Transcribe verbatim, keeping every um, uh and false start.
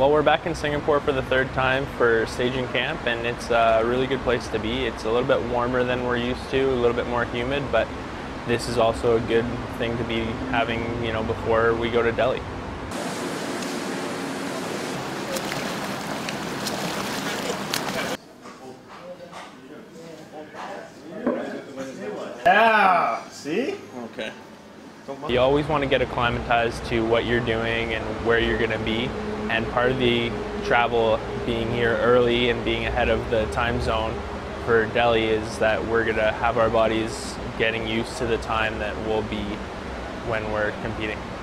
Well, we're back in Singapore for the third time for staging camp, and it's a really good place to be. It's a little bit warmer than we're used to, a little bit more humid, but this is also a good thing to be having, you know, before we go to Delhi. Yeah, see? Okay. You always want to get acclimatized to what you're doing and where you're going to be, and part of the travel being here early and being ahead of the time zone for Delhi is that we're going to have our bodies getting used to the time that we'll be when we're competing.